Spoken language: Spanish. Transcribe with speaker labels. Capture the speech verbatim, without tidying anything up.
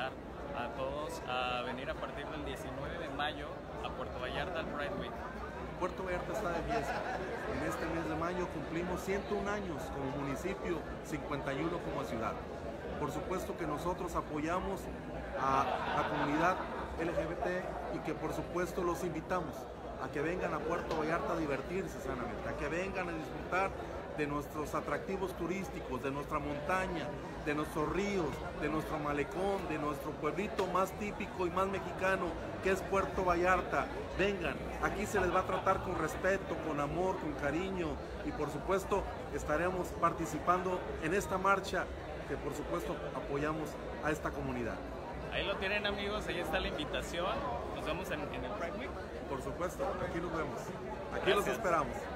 Speaker 1: invitar a todos a venir a partir del diecinueve de mayo a Puerto Vallarta al Pride Week.
Speaker 2: Puerto Vallarta está de fiesta. En este mes de mayo cumplimos ciento un años como municipio, cincuenta y uno como ciudad. Por supuesto que nosotros apoyamos a la comunidad L G B T y que por supuesto los invitamos a que vengan a Puerto Vallarta a divertirse sanamente, a que vengan a disfrutar de nuestros atractivos turísticos, de nuestra montaña, de nuestros ríos, de nuestro malecón, de nuestro pueblito más típico y más mexicano que es Puerto Vallarta. Vengan, aquí se les va a tratar con respeto, con amor, con cariño y por supuesto estaremos participando en esta marcha que por supuesto apoyamos a esta comunidad.
Speaker 1: Ahí lo tienen, amigos, ahí está la invitación. Nos vemos en, en el Pride Week.
Speaker 2: Por supuesto, aquí nos vemos. Aquí
Speaker 1: Gracias.
Speaker 2: los esperamos.